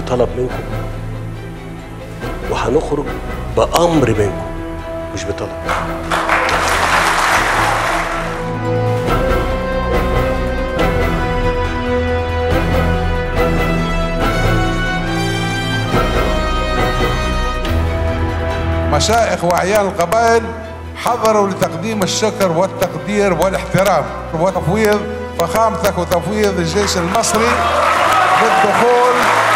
بطلب منكم، وهنخرج بأمر منكم مش بطلب. مشايخ وأعيان القبائل حضروا لتقديم الشكر والتقدير والاحترام وتفويض فخامتك وتفويض الجيش المصري بالدخول.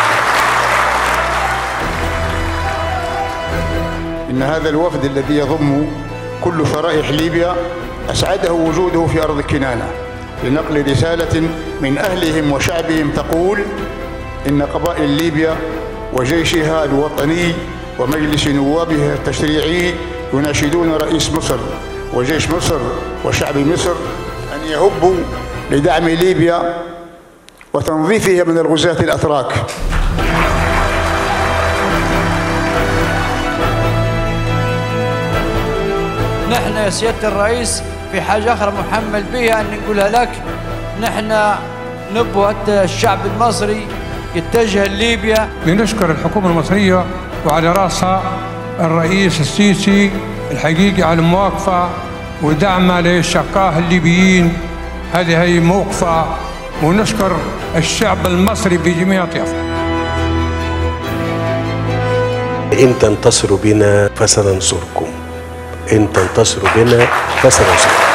إن هذا الوفد الذي يضم كل شرائح ليبيا أسعده وجوده في أرض كنانة لنقل رسالة من أهلهم وشعبهم تقول إن قبائل ليبيا وجيشها الوطني ومجلس نوابها التشريعي يناشدون رئيس مصر وجيش مصر وشعب مصر أن يهبوا لدعم ليبيا وتنظيفها من الغزاة الأتراك. نحن يا سيادة الرئيس في حاجة أخرى محمل بها أن نقولها لك. نحن نبغى الشعب المصري يتجه لليبيا. لنشكر الحكومة المصرية وعلى رأسها الرئيس السيسي الحقيقي على المواقفة ودعمه للشقاء الليبيين. هذه موقفة، ونشكر الشعب المصري بجميع أطيافه. إن تنتصروا بنا فسننصركم، إن تنتصروا بنا فسننصركم.